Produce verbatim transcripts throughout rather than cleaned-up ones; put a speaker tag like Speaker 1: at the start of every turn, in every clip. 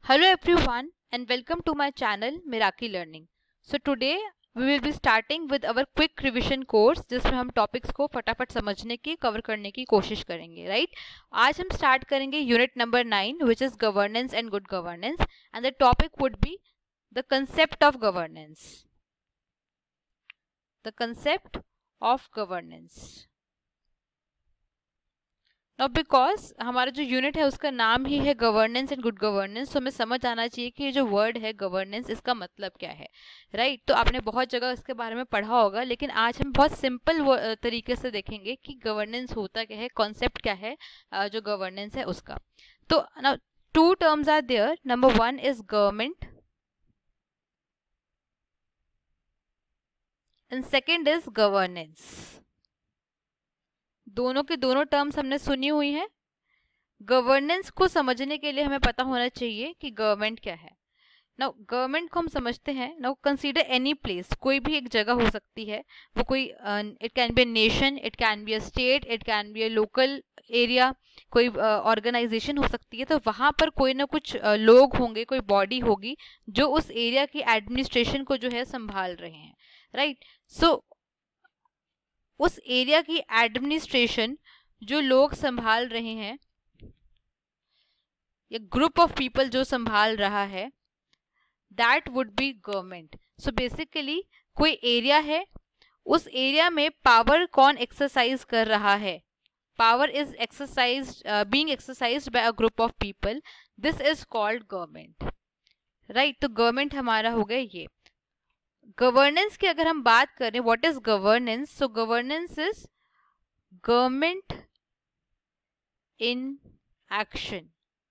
Speaker 1: Hello everyone and welcome to my channel Miraki Learning. So today we will be starting with our quick revision course जिसमें हम topics को फटाफट समझने की cover करने की कोशिश करेंगे राइट right? आज हम स्टार्ट करेंगे unit number nine which is governance and good governance and the topic would be the concept of governance the concept of governance now because हमारा जो यूनिट है उसका नाम ही है गवर्नेंस एंड गुड गवर्नेंस, तो हमें समझ आना चाहिए कि ये जो वर्ड है गवर्नेंस इसका मतलब क्या है राइट right? तो आपने बहुत जगह इसके बारे में पढ़ा होगा, लेकिन आज हम बहुत सिंपल तरीके से देखेंगे कि गवर्नेंस होता क्या है, कॉन्सेप्ट क्या है जो गवर्नेंस है उसका. तो now two terms are there. Number one is government and second is governance. दोनों के दोनों टर्म्स हमने सुनी हुई हैं. गवर्नेंस को समझने के लिए हमें पता होना चाहिए कि गवर्नमेंट क्या है. नाउ गवर्नमेंट को हम समझते हैं. नाउ कंसीडर एनी प्लेस, कोई भी एक जगह हो सकती है, वो कोई it can be a nation, it can be a state, it can be a local area, कोई ऑर्गेनाइजेशन uh, हो सकती है. तो वहाँ पर कोई ना कुछ uh, लोग होंगे, कोई बॉडी होगी जो उस एरिया की एडमिनिस्ट्रेशन को जो है संभाल रहे हैं राइट right? सो so, उस एरिया की एडमिनिस्ट्रेशन जो लोग संभाल रहे हैं या ग्रुप ऑफ पीपल जो संभाल रहा है, that would be government. So basically कोई एरिया है, उस एरिया में पावर कौन एक्सरसाइज कर रहा है, power is exercise being exercised by a group of people, this is called government right. तो गवर्नमेंट हमारा हो गया ये. गवर्नेंस की अगर हम बात करें, what is governance? So governance is government in action.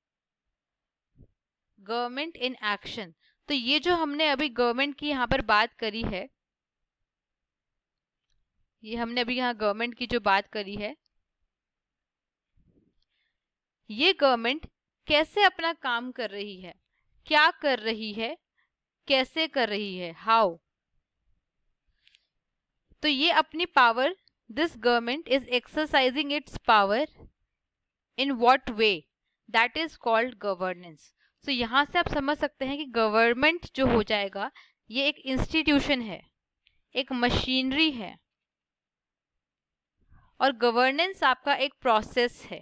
Speaker 1: Government in action. तो ये जो हमने अभी गवर्नमेंट की यहाँ पर बात करी है, ये हमने अभी यहाँ गवर्नमेंट की जो बात करी है, ये गवर्नमेंट कैसे अपना काम कर रही है, क्या कर रही है, कैसे कर रही है, हाउ. तो ये अपनी power, this government is exercising its power in what way, that is called governance. तो यहां से आप समझ सकते हैं कि गवर्नमेंट जो हो जाएगा ये एक इंस्टीट्यूशन है, एक मशीनरी है, और गवर्नेंस आपका एक प्रोसेस है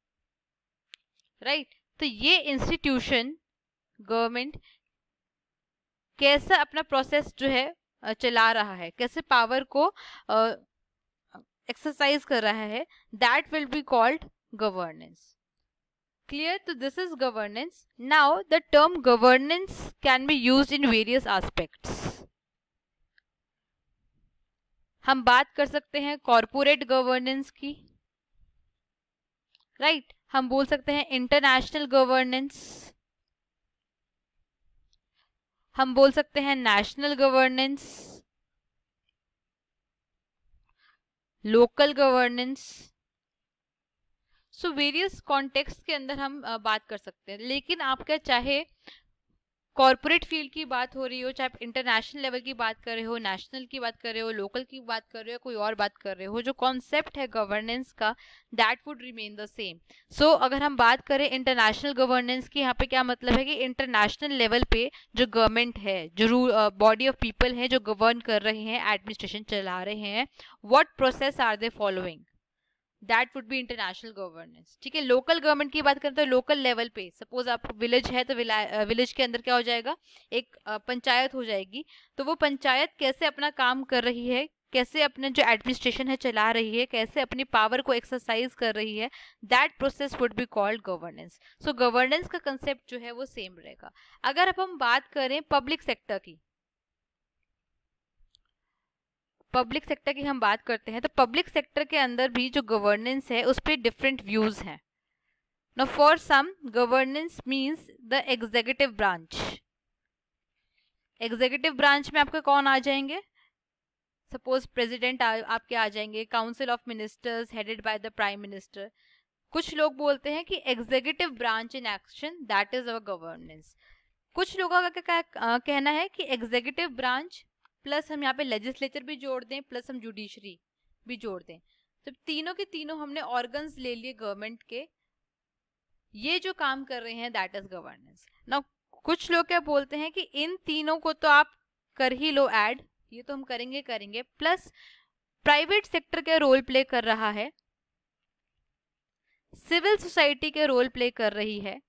Speaker 1: राइट right? तो ये इंस्टीट्यूशन गवर्नमेंट कैसे अपना प्रोसेस जो है चला रहा है, कैसे पावर को एक्सरसाइज uh, कर रहा है, that will be called governance. Clear? तो this is governance. Now the term governance can be used in various aspects. हम बात कर सकते हैं कॉर्पोरेट गवर्नेंस की राइट right? हम बोल सकते हैं इंटरनेशनल गवर्नेंस, हम बोल सकते हैं national governance, local governance. So various context के अंदर हम uh, बात कर सकते हैं. लेकिन आप क्या, चाहे कॉर्पोरेट फील्ड की बात हो रही हो, चाहे आप इंटरनेशनल लेवल की बात कर रहे हो, नेशनल की बात कर रहे हो, लोकल की बात कर रहे हो, कोई और बात कर रहे हो, जो कॉन्सेप्ट है गवर्नेंस का that would remain the same. So अगर हम बात करें इंटरनेशनल गवर्नेंस की, यहाँ पे क्या मतलब है कि इंटरनेशनल लेवल पे जो गवर्नमेंट है, जो बॉडी ऑफ पीपल है जो गवर्न कर रहे हैं, एडमिनिस्ट्रेशन चला रहे हैं, what process are they following, that would be international governance. ठीक है. लोकल गवर्नमेंट की बात करें तो लोकल लेवल पे, सपोज आप विलेज है तो विलेज के अंदर क्या हो जाएगा, एक पंचायत हो जाएगी. तो वो पंचायत कैसे अपना काम कर रही है, कैसे अपने जो एडमिनिस्ट्रेशन है चला रही है, कैसे अपनी पावर को एक्सरसाइज कर रही है, that process would be called governance. So governance का कंसेप्ट जो है वो सेम रहेगा. अगर अब हम बात करें पब्लिक सेक्टर की, पब्लिक सेक्टर की हम बात करते हैं, तो पब्लिक सेक्टर के अंदर भी जो गवर्नेंस है उस पर डिफरेंट व्यूज हैं. Now for some governance means the executive branch. Executive branch में आपके कौन आ जाएंगे, सपोज प्रेसिडेंट आपके आ जाएंगे, council of ministers headed by the prime minister. कुछ लोग बोलते हैं कि executive branch in action, that is our governance. कुछ लोगों का क्या कहना है कि एग्जीक्यूटिव ब्रांच प्लस हम यहाँ पे लेजिस्लेचर भी जोड़ दें, प्लस हम जुडिशरी भी जोड़ दें, तो तीनों के तीनों हमने ऑर्गन्स ले लिए गवर्नमेंट के, ये जो काम कर रहे हैं दैट इज गवर्नेंस. नाउ कुछ लोग क्या बोलते हैं कि इन तीनों को तो आप कर ही लो ऐड, ये तो हम करेंगे करेंगे, प्लस प्राइवेट सेक्टर के रोल प्ले कर रहा है, सिविल सोसाइटी के रोल प्ले कर रही है,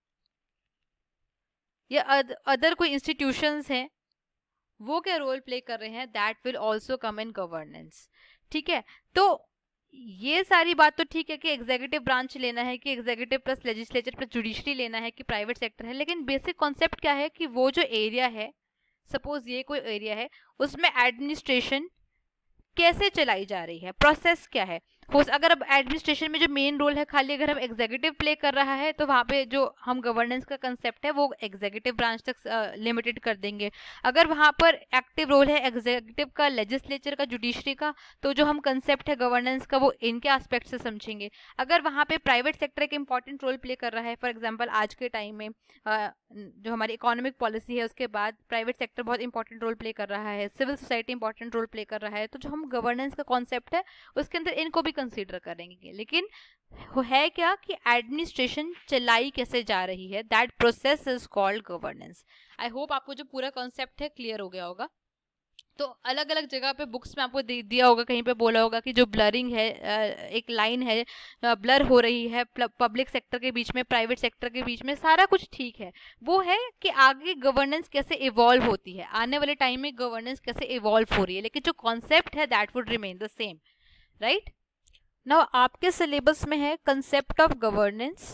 Speaker 1: या अदर कोई इंस्टीट्यूशंस हैं वो क्या रोल प्ले कर रहे हैं, that will also come in governance. ठीक है, तो ये सारी बात तो ठीक है कि एग्जीक्यूटिव ब्रांच लेना है कि executive plus legislature plus judiciary लेना है कि प्राइवेट सेक्टर है, लेकिन बेसिक कॉन्सेप्ट क्या है कि वो जो एरिया है, सपोज ये कोई एरिया है, उसमें एडमिनिस्ट्रेशन कैसे चलाई जा रही है, प्रोसेस क्या है। हो अगर अब एडमिनिस्ट्रेशन में जो मेन रोल है खाली अगर हम एग्जीक्यूटिव प्ले कर रहा है तो वहाँ पे जो हम गवर्नेंस का कंसेप्ट है वो एग्जीक्यूटिव ब्रांच तक लिमिटेड कर देंगे। अगर वहाँ पर एक्टिव रोल है एग्जीक्यूटिव का, लेजिस्लेचर का, जुडिशरी का, तो जो हम कंसेप्ट है गवर्नेंस का वो इनके एस्पेक्ट से समझेंगे। अगर वहाँ पे प्राइवेट सेक्टर एक इंपॉर्टेंट रोल प्ले कर रहा है, फॉर एग्जाम्पल आज के टाइम में आ, जो हमारी इकोनॉमिक पॉलिसी है उसके बाद प्राइवेट सेक्टर बहुत इंपॉर्टेंट रोल प्ले कर रहा है, civil society important role play कर रहा है, तो जो हम गवर्नेंस का कॉन्सेप्ट है उसके अंदर इनको भी कंसीडर करेंगे। लेकिन है क्या कि एडमिनिस्ट्रेशन चलाई कैसे जा रही है, that process is called governance. I hope आपको जो पूरा कॉन्सेप्ट है क्लियर हो गया होगा। तो अलग अलग जगह पे बुक्स में आपको दे दिया होगा, कहीं पे बोला होगा कि जो ब्लरिंग है, एक लाइन है ब्लर हो रही है पब्लिक सेक्टर के बीच में, प्राइवेट सेक्टर के बीच में, सारा कुछ ठीक है। वो है कि आगे गवर्नेंस कैसे इवॉल्व होती है, आने वाले टाइम में गवर्नेंस कैसे इवॉल्व हो रही है, लेकिन जो कॉन्सेप्ट है that would remain the same, right. Now आपके सिलेबस में है concept of governance,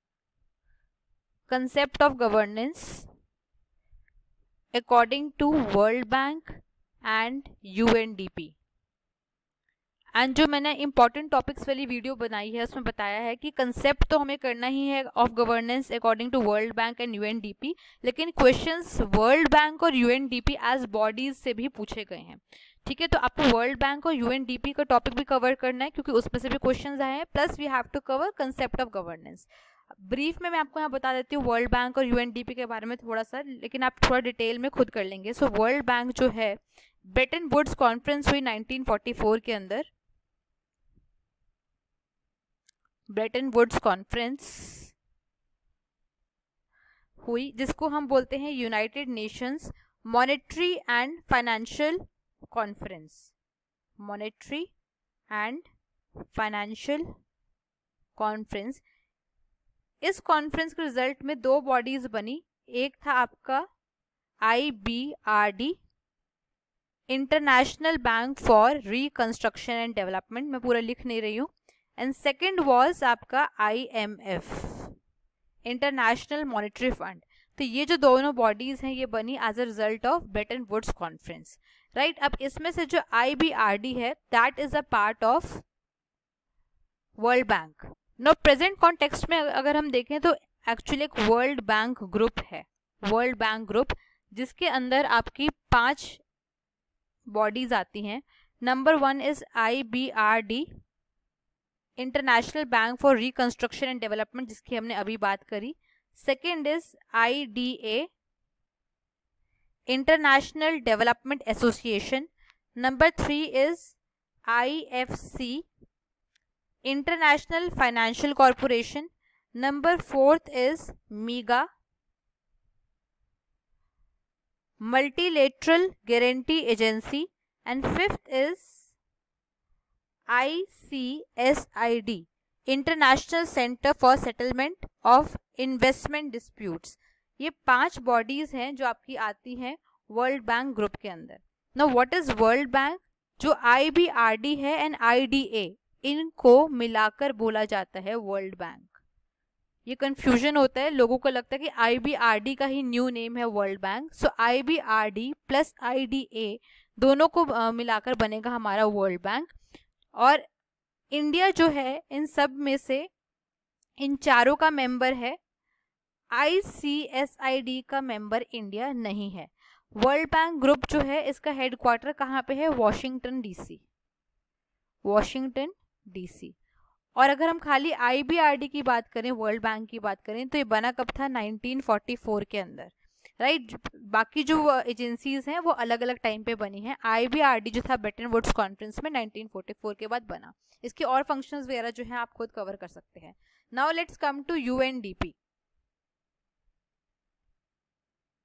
Speaker 1: concept of governance according to World Bank and UNDP. And जो मैंने इंपॉर्टेंट टॉपिक्स वाली वीडियो बनाई है उसमें बताया है कि कंसेप्ट तो हमें करना ही है of governance according to World Bank and UNDP, लेकिन क्वेश्चंस वर्ल्ड बैंक और यूएनडीपी एज बॉडीज से भी पूछे गए हैं। ठीक है, तो आपको वर्ल्ड बैंक और यूएनडीपी का टॉपिक भी कवर करना है क्योंकि उसमें से भी क्वेश्चंस आए हैं, plus we have to cover concept of governance. Brief में मैं आपको यहाँ बता देती हूँ वर्ल्ड बैंक और यूएनडीपी के बारे में थोड़ा सा, लेकिन आप थोड़ा डिटेल में खुद कर लेंगे। सो वर्ल्ड बैंक जो है, ब्रेटन वुड्स कॉन्फ्रेंस हुई नाइनटीन फोर्टी फोर के अंदर, ब्रेटन वुड्स कॉन्फ्रेंस हुई जिसको हम बोलते हैं United Nations monetary and financial conference, monetary and financial conference. इस कॉन्फ्रेंस के रिजल्ट में दो बॉडीज बनी, एक था आपका I B R D, international bank for reconstruction and development, मैं पूरा लिख नहीं रही हूँ, एंड सेकेंड वॉज आपका I M F, international monetary fund. तो ये जो दोनों बॉडीज हैं ये बनी as a result of Bretton Woods conference, right. अब इसमें से जो आई बी आर डी है that is a part of World Bank. No present context में अगर हम देखें तो एक्चुअली एक वर्ल्ड बैंक ग्रुप है, वर्ल्ड बैंक ग्रुप, जिसके अंदर आपकी पांच बॉडीज आती हैं। Number one is I B R D, international bank for reconstruction and development, जिसकी हमने अभी बात करी। Second is I D A, international development association. Number three is I F C, international financial corporation. Number fourth is MIGA, multilateral guarantee agency, and fifth is I C S I D, international centre for settlement of investment disputes. ये पांच bodies हैं जो आपकी आती हैं world Bank group के अंदर। Now what is World Bank? जो आई बी आर डी है एंड आई डी ए, इनको मिलाकर बोला जाता है वर्ल्ड बैंक। ये कंफ्यूजन होता है, लोगों को लगता है कि आई बी आर डी का ही न्यू नेम है World Bank. So I B R D plus I D A दोनों को uh, मिलाकर बनेगा हमारा वर्ल्ड बैंक। और इंडिया जो है इन सब में से इन चारों का मेंबर है, I C S I D का मेंबर इंडिया नहीं है। वर्ल्ड बैंक ग्रुप जो है इसका हेडक्वार्टर कहाँ पे है? Washington DC, Washington DC. और अगर हम खाली आई बी आर डी की बात करें, वर्ल्ड बैंक की बात करें, तो ये बना कब था? नाइनटीन फोर्टी फोर के अंदर, राइट right? बाकी जो एजेंसीज हैं वो अलग अलग टाइम पे बनी हैं। आई बी आर डी जो था ब्रेटन वुड्स कॉन्फ्रेंस में नाइनटीन फोर्टी फोर के बाद बना। इसके और फंक्शंस वगैरह जो हैं आप खुद कवर कर सकते हैं। Now let's come to U N D P.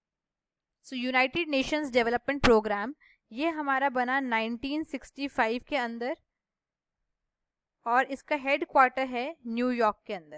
Speaker 1: So United Nations development programme ये हमारा बना नाइनटीन सिक्सटी फाइव के अंदर और इसका हेड क्वार्टर है न्यूयॉर्क के अंदर,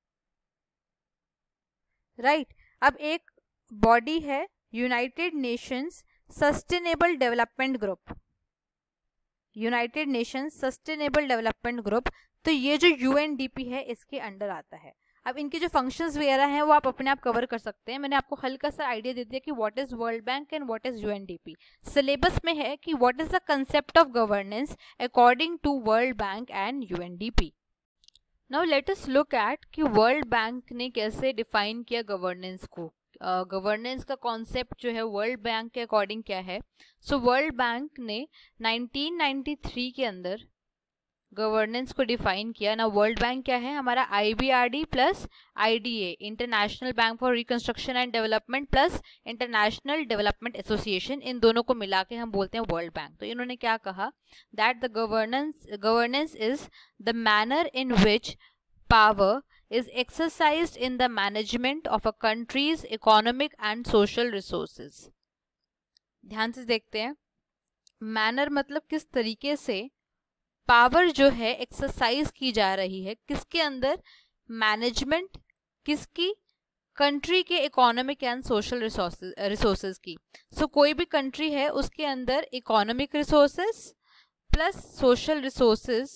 Speaker 1: राइट right. अब एक बॉडी है United Nations sustainable development group, United Nations sustainable development group, तो ये जो यूएनडीपी है इसके अंडर आता है। अब इनके जो फंक्शंस वगैरह हैं वो आप अपने आप कवर कर सकते हैं। मैंने आपको हल्का सा आइडिया दे दिया कि what is World Bank and what is UNDP. Syllabus में है कि what is the concept of governance according to World Bank and UNDP. Now let us look at कि वर्ल्ड बैंक ने कैसे डिफाइन किया गवर्नेंस को। गवर्नेंस uh, का concept जो है वर्ल्ड बैंक के अकॉर्डिंग क्या है। सो वर्ल्ड बैंक ने नाइनटीन नाइंटी थ्री के अंदर गवर्नेंस को डिफाइन किया ना। वर्ल्ड बैंक क्या है हमारा, IBRD plus IDA, international bank for reconstruction and development plus international development association, इन दोनों को मिला के हम बोलते हैं वर्ल्ड बैंक। तो इन्होंने क्या कहा, that the governance governance is the manner in which power is exercised in the management of a country's economic and social resources। ध्यान से देखते हैं, मैनर मतलब किस तरीके से पावर जो है एक्सरसाइज की जा रही है, किसके अंदर, मैनेजमेंट किसकी, कंट्री के economic and social resources resources की। सो so, कोई भी कंट्री है उसके अंदर economic resources plus social resources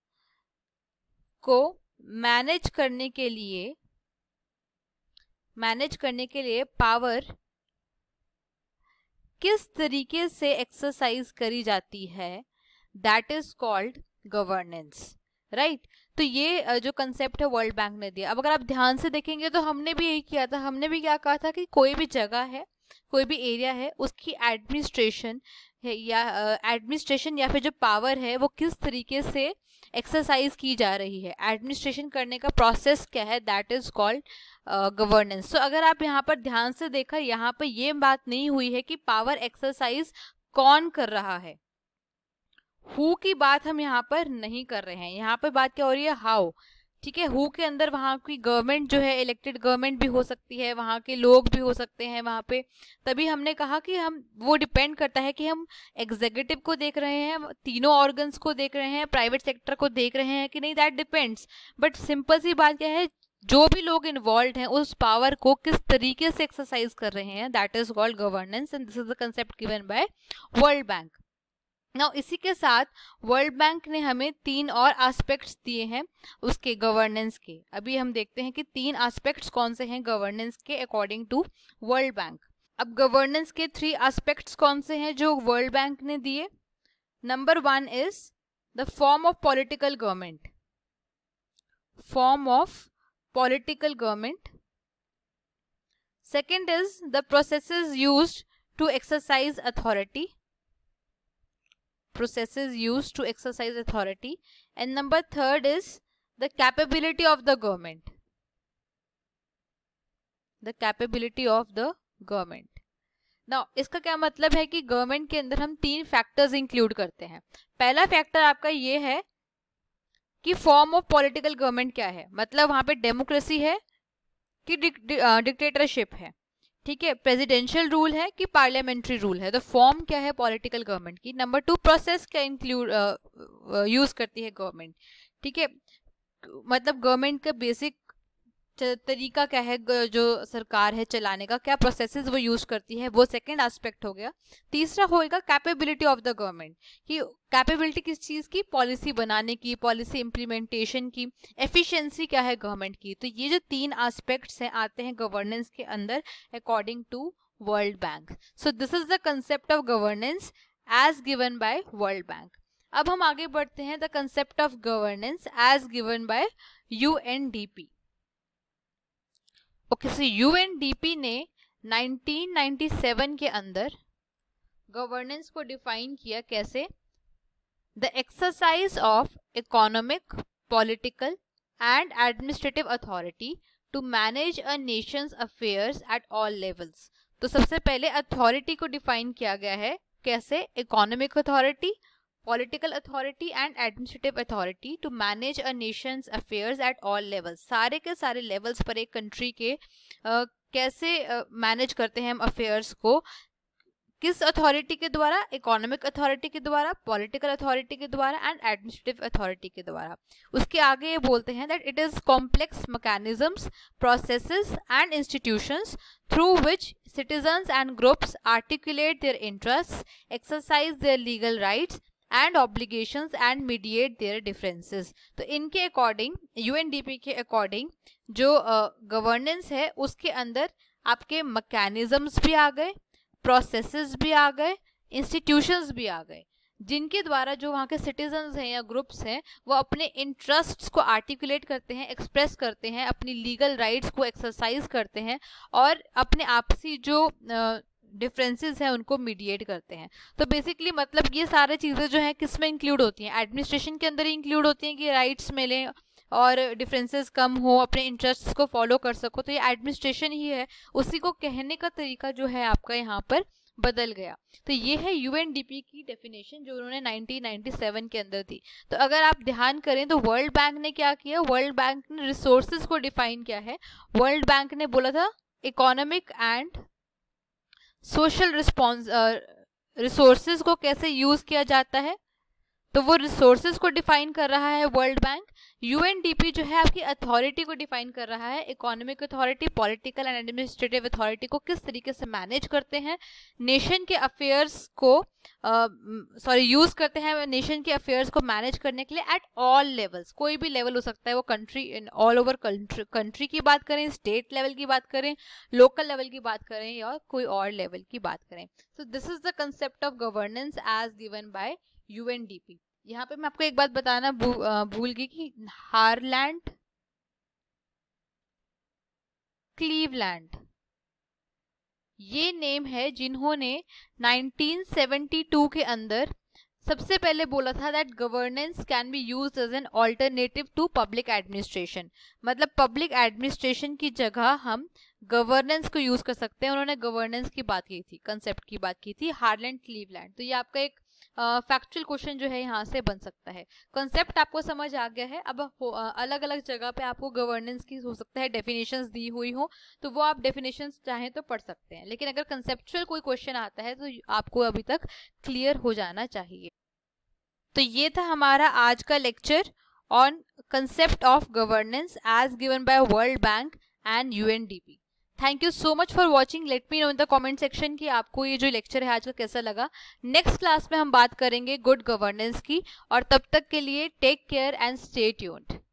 Speaker 1: को मैनेज करने के लिए मैनेज करने के लिए पावर किस तरीके से एक्सरसाइज करी जाती है, that is called governance, right. तो ये जो कंसेप्ट है वर्ल्ड बैंक ने दिया। अब अगर आप ध्यान से देखेंगे तो हमने भी यही किया था, हमने भी क्या कहा था कि कोई भी जगह है, कोई भी एरिया है, उसकी एडमिनिस्ट्रेशन है या एडमिनिस्ट्रेशन uh, या फिर जो पावर है वो किस तरीके से एक्सरसाइज की जा रही है, एडमिनिस्ट्रेशन करने का प्रोसेस क्या है, that is called governance. So अगर आप यहाँ पर ध्यान से देखा, यहाँ पर ये बात नहीं हुई है कि पावर एक्सरसाइज कौन कर रहा है, हु की बात हम यहाँ पर नहीं कर रहे हैं। यहाँ पर बात क्या हो रही है, हाउ, ठीक है। हु के अंदर वहाँ की गवर्नमेंट जो है, इलेक्टेड गवर्नमेंट भी हो सकती है, वहाँ के लोग भी हो सकते हैं वहाँ पे। तभी हमने कहा कि हम वो डिपेंड करता है कि हम एग्जीक्यूटिव को देख रहे हैं, तीनों ऑर्गन्स को देख रहे हैं, प्राइवेट सेक्टर को देख रहे हैं कि नहीं, दैट डिपेंड्स। बट सिंपल सी बात क्या है, जो भी लोग इन्वॉल्व हैं उस पावर को किस तरीके से एक्सरसाइज कर रहे हैं, that is called governance and this is the concept given by World Bank. Now इसी के साथ वर्ल्ड बैंक ने हमें तीन और एस्पेक्ट्स दिए हैं उसके गवर्नेंस के। अभी हम देखते हैं कि तीन एस्पेक्ट्स कौन से हैं गवर्नेंस के अकॉर्डिंग टू वर्ल्ड बैंक। अब गवर्नेंस के थ्री एस्पेक्ट्स कौन से हैं जो वर्ल्ड बैंक ने दिए। Number one is the form of political government, form of political government. Second is the processes used to exercise authority, processes used to exercise authority, and number third is the capability of the government, the capability of the government। now इसका क्या मतलब है कि government के अंदर हम तीन factors include करते हैं। पहला फैक्टर आपका ये है कि फॉर्म ऑफ पॉलिटिकल गवर्नमेंट क्या है, मतलब वहां पे डेमोक्रेसी है कि डिक्टेटरशिप है, ठीक है, प्रेसिडेंशियल रूल है कि पार्लियामेंट्री रूल है। तो फॉर्म क्या है पॉलिटिकल गवर्नमेंट की। नंबर टू, प्रोसेस क्या इंक्लूड यूज करती है गवर्नमेंट, ठीक है, मतलब गवर्नमेंट का बेसिक तरीका क्या है, जो सरकार है चलाने का, क्या प्रोसेसेस वो यूज करती है, वो सेकंड एस्पेक्ट हो गया। तीसरा होएगा कैपेबिलिटी ऑफ द गवर्नमेंट, कि कैपेबिलिटी किस चीज की, पॉलिसी बनाने की, पॉलिसी इंप्लीमेंटेशन की, एफिशिएंसी क्या है गवर्नमेंट की। तो ये जो तीन एस्पेक्ट्स हैं आते हैं गवर्नेंस के अंदर according to World Bank. So this is the concept of governance as given by World Bank. अब हम आगे बढ़ते हैं, the concept of governance as given by UNDP. Okay, so UNDP ने नाइनटीन नाइंटी सेवन के अंदर गवर्नेंस को define किया कैसे, the exercise of economic, political and administrative authority to manage a nation's affairs at all levels. तो सबसे पहले authority को डिफाइन किया गया है कैसे, economic authority, political authority and administrative authority to manage a nation's affairs at all levels. सारे के सारे लेवल्स पर एक कंट्री के uh, कैसे मैनेज uh, करते हैं हम अफेयर्स को, किस अथॉरिटी के द्वारा, इकोनॉमिक अथॉरिटी के द्वारा, पॉलिटिकल अथॉरिटी के द्वारा एंड एडमिनिस्ट्रेटिव अथॉरिटी के द्वारा। उसके आगे ये बोलते हैं that it is complex mechanisms, processes and institutions through which citizens and groups articulate their interests, exercise their legal rights and obligations and mediate their differences. तो इनके अकॉर्डिंग, यूएनडीपी के अकॉर्डिंग जो गवर्नेंस uh, है उसके अंदर आपके mechanisms भी आ गए, प्रोसेसेस भी आ गए, इंस्टीट्यूशंस भी आ गए, जिनके द्वारा जो वहाँ के सिटीजन्स हैं या ग्रुप्स हैं वो अपने इंटरेस्ट्स को आर्टिकुलेट करते हैं, एक्सप्रेस करते हैं, अपनी लीगल राइट्स को एक्सरसाइज करते हैं और अपने आपसी जो डिफरेंसेस हैं उनको मीडिएट करते हैं। तो बेसिकली मतलब ये सारे चीज़ें जो हैं किस में इंक्लूड होती हैं, एडमिनिस्ट्रेशन के अंदर ही इंक्लूड होती हैं कि राइट्स मिलें और डिफरेंसेस कम हो, अपने इंटरेस्ट्स को फॉलो कर सको। तो ये एडमिनिस्ट्रेशन ही है, उसी को कहने का तरीका जो है आपका यहाँ पर बदल गया। तो ये है यूएनडीपी की डेफिनेशन जो उन्होंने नाइनटीन नाइंटी सेवन के अंदर दी। तो अगर आप ध्यान करें तो वर्ल्ड बैंक ने क्या किया, वर्ल्ड बैंक ने रिसोर्सेज को डिफाइन किया है। वर्ल्ड बैंक ने बोला था economic and social response resources को कैसे यूज किया जाता है, तो वो रिसोर्सेज को डिफाइन कर रहा है वर्ल्ड बैंक। यूएनडीपी जो है आपकी अथॉरिटी को डिफाइन कर रहा है, economic authority, political and administrative authority को किस तरीके से मैनेज करते हैं, नेशन के अफेयर्स को सॉरी यूज करते हैं नेशन के अफेयर्स को मैनेज करने के लिए एट ऑल लेवल्स। कोई भी लेवल हो सकता है, वो country in all over country की बात करें, स्टेट लेवल की बात करें, लोकल लेवल की बात करें या कोई और लेवल की बात करें। So this is the concept of governance as given by UNDP. यहाँ पे मैं आपको एक बात बताना भू, भूल गई कि हारलैंड क्लीवलैंड ये नेम है जिन्होंने नाइनटीन सेवेंटी टू के अंदर सबसे पहले बोला था that governance can be used as an alternative to public administration. मतलब पब्लिक एडमिनिस्ट्रेशन की जगह हम गवर्नेंस को यूज कर सकते हैं। उन्होंने गवर्नेंस की बात की थी, कंसेप्ट की बात की थी, हारलैंड क्लीवलैंड। तो ये आपका एक फैक्चुअल uh, क्वेश्चन जो है यहाँ से बन सकता है। कंसेप्ट आपको समझ आ गया है। अब अलग अलग जगह पे आपको गवर्नेंस की हो सकता है डेफिनेशंस दी हुई हो, तो वो आप डेफिनेशंस चाहें तो पढ़ सकते हैं, लेकिन अगर कंसेप्चुअल कोई क्वेश्चन आता है तो आपको अभी तक क्लियर हो जाना चाहिए। तो ये था हमारा आज का lecture on concept of governance as given by World Bank and UNDP. Thank you so much for watching. Let me know in the comment section कि आपको ये जो लेक्चर है आज का कैसा लगा। नेक्स्ट क्लास में हम बात करेंगे गुड गवर्नेंस की, और तब तक के लिए take care and stay tuned.